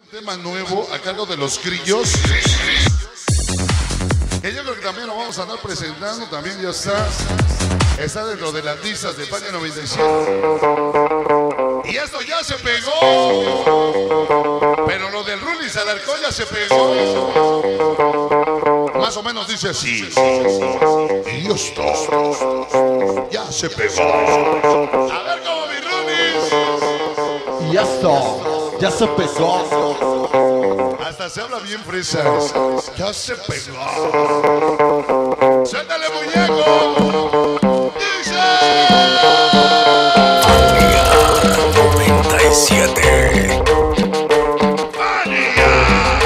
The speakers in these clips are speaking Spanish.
Tema nuevo a cargo de los Grillos. Que yo creo que también lo vamos a andar presentando. También ya está dentro de las listas de Fania 97. Y esto ya se pegó. Pero lo del Rulis Alarcón ya se pegó. Más o menos dice así. Y esto ya se pegó. A ver cómo mi Rulis. Y esto ya se pegó. Hasta se habla bien fresa. Ya se pegó. ¡Suéltale, muñeco! ¡Dice! Fania 97. ¡Fania!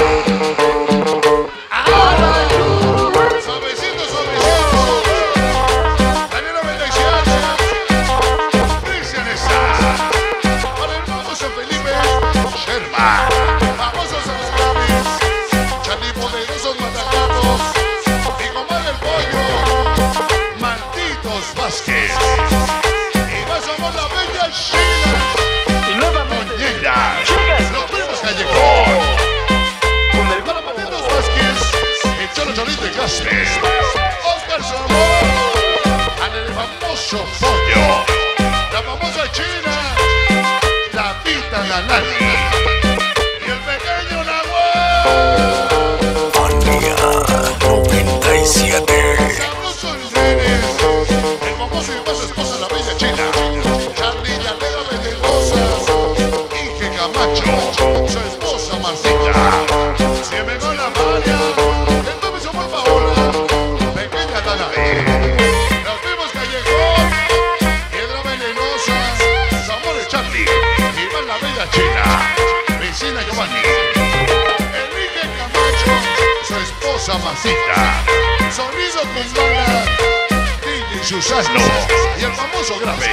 Suavecito, suavecito. Fania 97. Cristian está. Para el hermano San Felipe. Sherman. Famosos a los grandes. Charlie Poderosos Matacatos. Mi comadre el pollo. Malditos Vázquez. Y más somos la bella Sheila. Y nuevamente, Moñera. chicas, Los primos Callejón. con el Para Malditos Vázquez. El Cholo Cholito y Gastes. Oscar Zamor. Al el famoso pollo. La famosa China. La Pita Nanani. Y el pequeño Nahuel. Fania 97. Sabroso el nene. El famoso y más esposa, la bella China. Charlie Llanera Venenosa. Inge Camacho. Su esposa Marcita. Si me con la María. Entonces somos Paola. Pequeña Danae. Los primos Callejón. Piedra Venenosa. Sabor de Charlie. Y más la bella China. Vecina Giovanni. Enrique Camacho. Su esposa Marcita. Sonido con bala. DJ Susano. Y el famoso grave.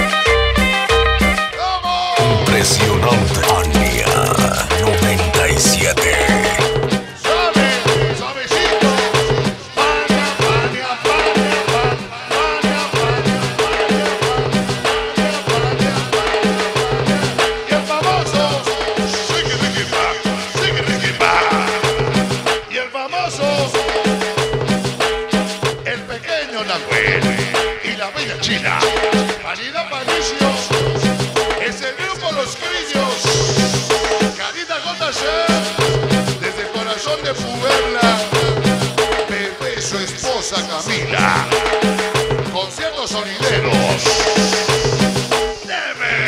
¡Vamos! Impresionante. Fania 97. Suave, suavecito. Fania, Fania, Fania, Fania, Fania, Fania, Fania. Y el famoso. Sigue Ricky Pa. Sigue Ricky Pa. Y el famoso. El pequeño Nahuel. Y la bella China. Vanidad Panicio. Es el grupo Los Grillos. Carita Gotasher. Desde el corazón de Puebla. Pepe, su esposa Camila. Conciertos sonideros. Deme.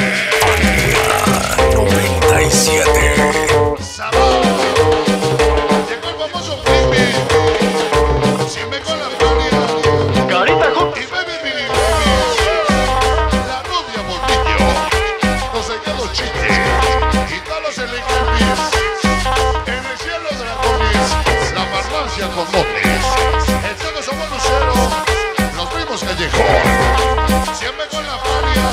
97. Sabor. Llegó el famoso Flippy. Siempre con la gloria. Carita con Y baby Billy Baby. La rubia Bolillo. Los secados chiques. Y todos los elegantes. En el cielo dragones. La farmacia con motes. El cielo somos Lucero. Los primos Callejón. Siempre con la Fania.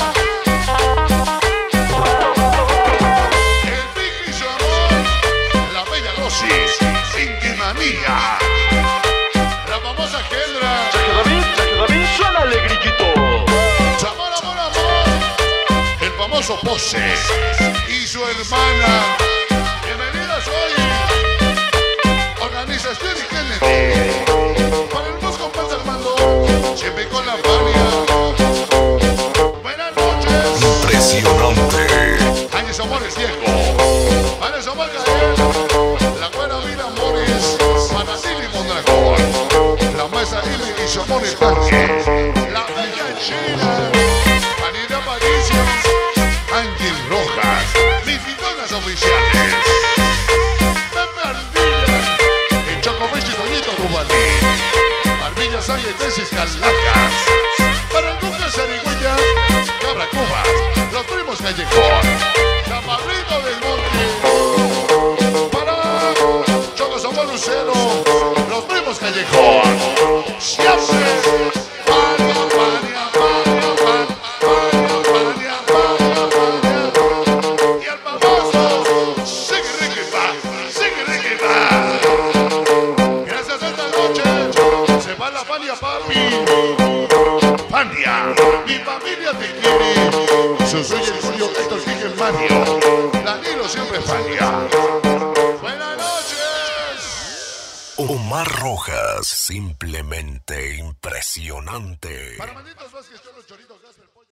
El Vicky su amor. La bella Dosis. Inky Manía. La famosa Kendra. David, suena alegrillito. Amor, amor, amor. El famoso Pose y su hermana. Bienvenidas hoy. Organización y Kennedy. Para el Mosco Paz Armando. Siempre con la Fania. Buenas noches. Impresionante. Áñez Amores Diego. Para Samuel Gael. La buena vida Amores. Para Silly Mondragón. La maestra Ili y su amor el tanque. La bella China. Vanidad Patricia. Ángel Rojas. Mis fitonas oficiales. Pepe Ardilla. El Chocomich y Toñito Rubalí. Barbilla Sánchez Tesis Calacas. Para el Duque Zarigüeya. Cabra Cuba. Los primos Callejón. Chaparrito del Monte. Para Choco Somos Lucero. Los primos Callejón. Siempre. Fania, Fania, Fania, Fania, Fania, Fania, Fania. Y el famoso. Sigue Ricky Pa. Sigue Ricky Pa. Gracias a esta noche. Se va la Fania, papi. Fania. Mi familia te quiere. Su suyo el suyo Héctor Quique Mario. Danilo siempre Fania. Omar Rojas, simplemente impresionante. Para Manitos Vázquez, Cholo Chorito, Gasper, Pollo.